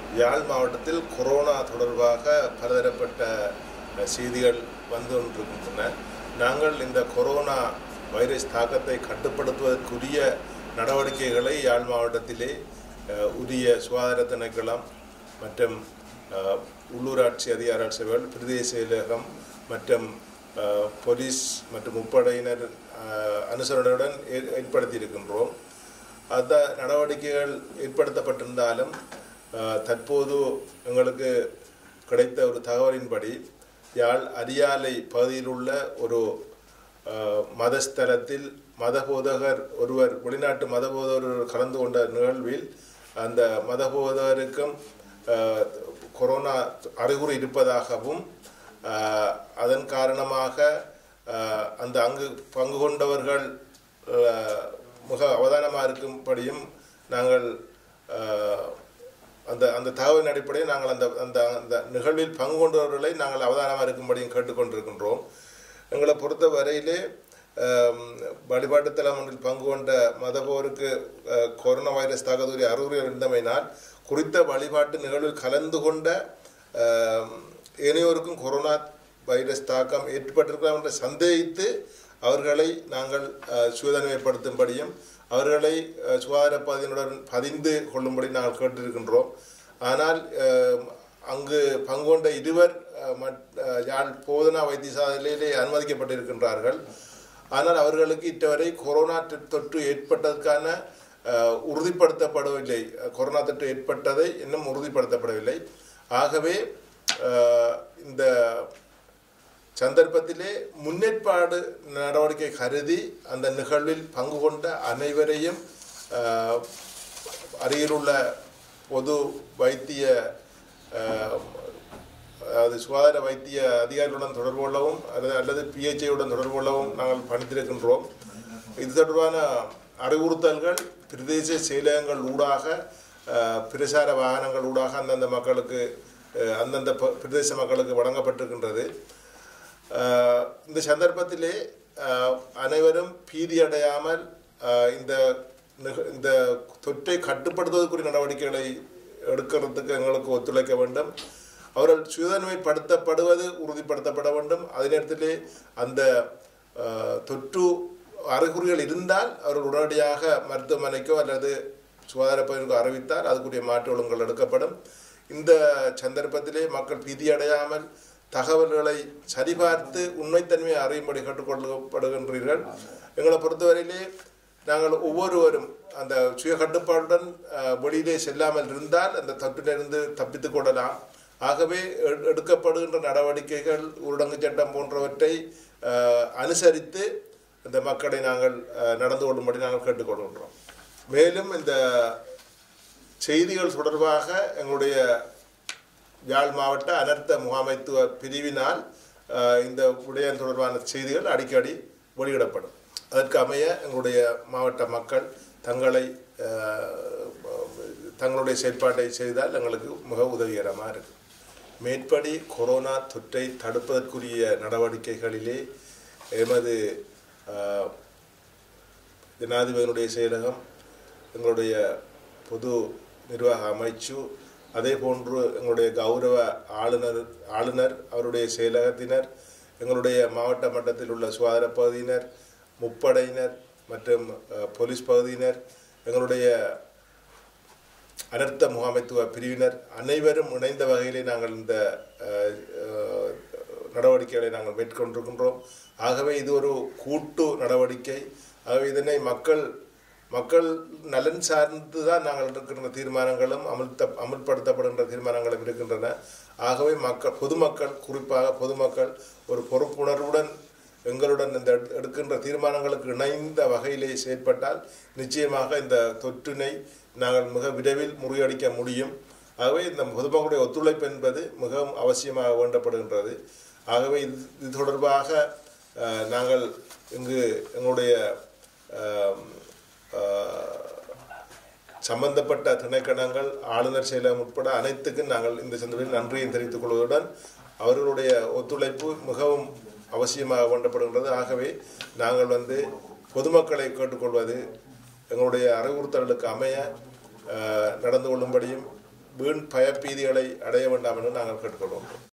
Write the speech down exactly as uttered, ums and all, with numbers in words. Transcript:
யாழ் மாவட்டத்தில் கொரோனா தொடர்பாக பலதரப்பட்ட செய்திகள் வந்து கொண்டிருக்கின்றன. நாங்கள் இந்த கொரோனா வைரஸ் தாக்கத்தை கட்டுப்படுத்துவதற்குரிய நடவடிக்கைகளை யாழ் மாவட்டத்திலே உரிய சுகாதார திணைக்களம் மற்றும் உள்ளூராட்சி அதிகார சபைகள், பிரதேச செயலகம் மற்றும் போலீஸ் மற்றும் முப்படையினர் அனுசரணையுடன் ஏற்படுத்தியிருக்கின்றோம். அந்த நடவடிக்கைகள் ஏற்படுத்தப்பட்டிருந்தாலும் தற்போது எங்களுக்கு கிடைத்த ஒரு தகவலின்படி யாழ் அரியாலை பகுதியில் உள்ள ஒரு மதஸ்தலத்தில் மதபோதகர் ஒருவர் வெளிநாட்டு மதபோதகர் கலந்து கொண்ட நிகழ்வில் அந்த மதபோதகருக்கும் கொரோனா அறிகுறி இருப்பதாகவும் அதன் காரணமாக அந்த அங்கு பங்கு கொண்டவர்கள் மிக அவதானமாக இருக்கும்படியும் நாங்கள் அந்த அந்த தகவலின் அடிப்படையில் நாங்கள் அந்த அந்த அந்த நிகழ்வில் பங்கு கொண்டவர்களை நாங்கள் அவதானமாக இருக்கும்படியும் கேட்டுக்கொண்டிருக்கின்றோம். எங்களை பொறுத்த வரையிலே வழிபாட்டு தலம் ஒன்றில் பங்கு கொண்ட மதபோருக்கு கொரோனா வைரஸ் தாக்கக்கூடிய அறிகுறிகள் இருந்தமையினால் குறித்த வழிபாட்டு நிகழ்வில் கலந்து கொண்ட ஏனையோருக்கும் கொரோனா வைரஸ் தாக்கம் ஏற்பட்டிருக்கலாம் என்று சந்தேகித்து அவர்களை நாங்கள் சுயதனிமைப்படுத்தும்படியும் அவர்களை சுகாதார பதினுடன் பதிந்து கொள்ளும்படி நாங்கள் கேட்டிருக்கின்றோம். ஆனால் அங்கு பங்கு கொண்ட இருவர் யாழ் போதனா வைத்தியசாலையிலே அனுமதிக்கப்பட்டிருக்கின்றார்கள். ஆனால் அவர்களுக்கு இட்டவரை கொரோனா தொற்று ஏற்பட்டதற்கான உறுதிப்படுத்தப்படவில்லை. கொரோனா தொற்று ஏற்பட்டதை இன்னும் உறுதிப்படுத்தப்படவில்லை. ஆகவே இந்த சந்தர்ப்பத்திலே முன்னேற்பாடு நடவடிக்கை கருதி அந்த நிகழ்வில் பங்கு கொண்ட அனைவரையும் அருகிலுள்ள பொது வைத்திய அதாவது சுகாதார வைத்திய அதிகாரிகளுடன் தொடர்பு கொள்ளவும் அல்லது பிஹெச்ஐயுடன் தொடர்பு கொள்ளவும் நாங்கள் பணித்திருக்கின்றோம். இது தொடர்பான அறிவுறுத்தல்கள் பிரதேச செயலகங்கள் ஊடாக பிரசார வாகனங்கள் ஊடாக அந்தந்த மக்களுக்கு அந்தந்த பிரதேச மக்களுக்கு வழங்கப்பட்டிருக்கின்றது. இந்த சந்தர்ப்பத்திலே அனைவரும் பீதி அடையாமல் இந்த இந்த தொற்றை கட்டுப்படுத்துவதற்குரிய நடவடிக்கைகளை எடுக்கிறதுக்கு எங்களுக்கு ஒத்துழைக்க வேண்டும். அவர்கள் சுயதனிமைப்படுத்தப்படுவது உறுதிப்படுத்தப்பட வேண்டும். அதே நேரத்திலே அந்த தொற்று அறிகுறிகள் இருந்தால் அவர்கள் உடனடியாக மருத்துவமனைக்கோ அல்லது சுகாதார பணிக்கோ அறிவித்தால் அதுக்குரிய மாற்று ஒழுங்குகள் எடுக்கப்படும். இந்த சந்தர்ப்பத்திலே மக்கள் பீதியடையாமல் தகவல்களை சரிபார்த்து உண்மைத்தன்மையை அறியும்படி கேட்டுக்கொள்ளப்படுகின்றீர்கள். எங்களை பொறுத்தவரையிலே நாங்கள் ஒவ்வொருவரும் அந்த சுய கட்டுப்பாட்டுடன் வெளியிலே செல்லாமல் இருந்தால் அந்த தொற்றிலிருந்து தப்பித்துக் கொள்ளலாம். ஆகவே எடுக்கப்படுகின்ற நடவடிக்கைகள் ஊரடங்கு சட்டம் போன்றவற்றை அனுசரித்து இந்த மக்களை நாங்கள் நடந்து கொள்ளும்படி நாங்கள் கேட்டுக்கொள்கின்றோம். மேலும் இந்த செய்திகள் தொடர்பாக எங்களுடைய யாழ் மாவட்ட அனர்த்த முகாமைத்துவ பிரிவினால் இந்த விடயம் தொடர்பான செய்திகள் அடிக்கடி வெளியிடப்படும். அதற்கு அமைய எங்களுடைய மாவட்ட மக்கள் தங்களை தங்களுடைய செயற்பாட்டை செய்தால் எங்களுக்கு மிக உதவிகரமாக இருக்கும். மேற்படி கொரோனா தொற்றை தடுப்பதற்குரிய நடவடிக்கைகளிலே எமது ஜனாதிபதியினுடைய செயலகம், எங்களுடைய பொது நிர்வாக அமைச்சு, அதே போன்று எங்களுடைய கௌரவ ஆளுநர் ஆளுநர் அவருடைய செயலகத்தினர், எங்களுடைய மாவட்ட மட்டத்தில் உள்ள சுகாதார பகுதியினர், முப்படையினர் மற்றும் போலீஸ் பகுதியினர், எங்களுடைய அனர்த்த முகாமைத்துவ பிரிவினர் அனைவரும் இணைந்த வகையிலே நாங்கள் இந்த நடவடிக்கைகளை நாங்கள் மேற்கொண்டிருக்கின்றோம். ஆகவே இது ஒரு கூட்டு நடவடிக்கை. ஆகவே இதனை மக்கள் மக்கள் நலன் சார்ந்து தான் நாங்கள் இருக்கின்ற தீர்மானங்களும் அமல்த அமல்படுத்தப்படுகின்ற தீர்மானங்களும் இருக்கின்றன. ஆகவே மக்கள் பொதுமக்கள் குறிப்பாக பொதுமக்கள் ஒரு பொறுப்புணர்வுடன் எங்களுடன் இந்த எடுக்கின்ற தீர்மானங்களுக்கு இணைந்த வகையிலே செயற்பட்டால் நிச்சயமாக இந்த தொற்றினை நாங்கள் மிக விரைவில் முறியடிக்க முடியும். ஆகவே இந்த பொதுமக்களுடைய ஒத்துழைப்பு என்பது மிகவும் அவசியமாக வேண்டப்படுகின்றது. ஆகவே இது இது தொடர்பாக நாங்கள் இங்கு எங்களுடைய சம்பந்தப்பட்ட திணைக்களங்கள், ஆளுநர் செயலகம் உட்பட அனைத்துக்கும் நாங்கள் இந்த சந்தர்ப்பத்தில் நன்றியை தெரிவித்துக் கொள்வதுடன் அவர்களுடைய ஒத்துழைப்பு மிகவும் அவசியமாக வேண்டப்படுகின்றது. ஆகவே நாங்கள் வந்து பொதுமக்களை கேட்டுக்கொள்வது எங்களுடைய அறிவுறுத்தல்களுக்கு அமைய நடந்து கொள்ளும்படியும் வீண் பயப்பீதிகளை அடைய வேண்டாம் என்று நாங்கள் கேட்டுக்கொள்வோம்.